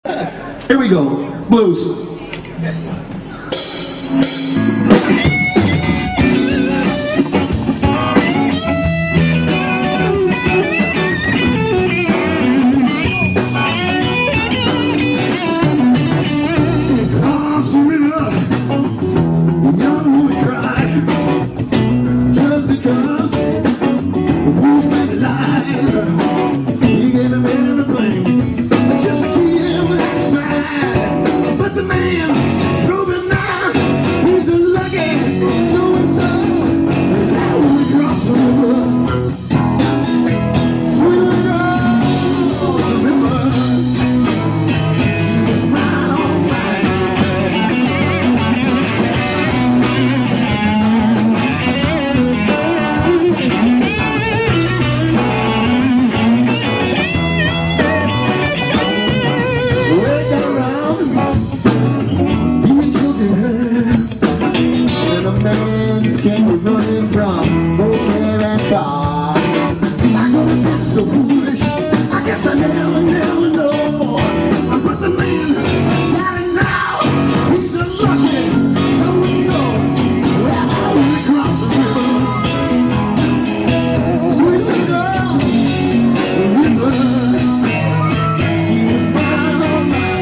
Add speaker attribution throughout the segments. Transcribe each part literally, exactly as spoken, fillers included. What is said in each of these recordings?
Speaker 1: Here we go, blues. Running from nowhere and far. I could have been so foolish, I guess I never, never know. But the man got it now, he's a lucky so-and-so. Well, I went across the river, sweet little girl, the river, she was mine all night.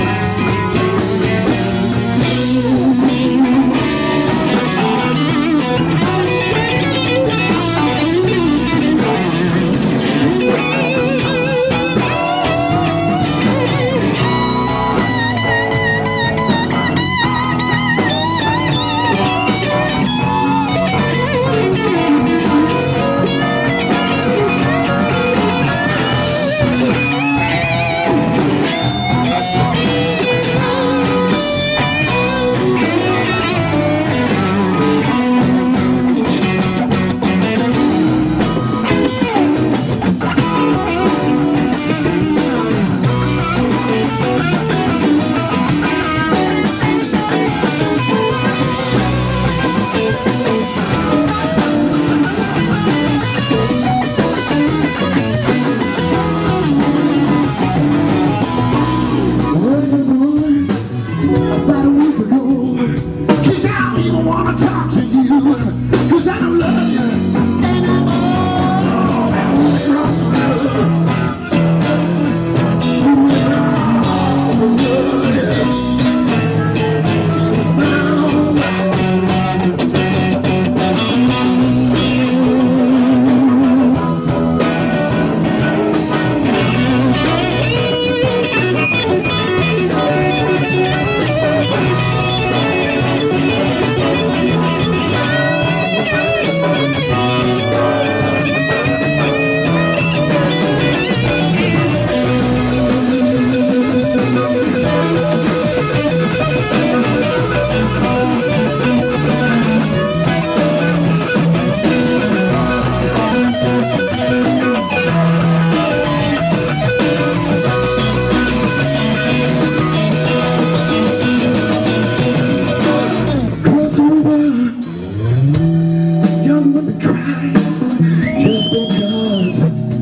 Speaker 1: Just because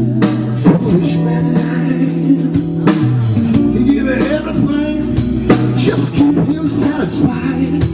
Speaker 1: foolish man, he give it everything just to keep him satisfied.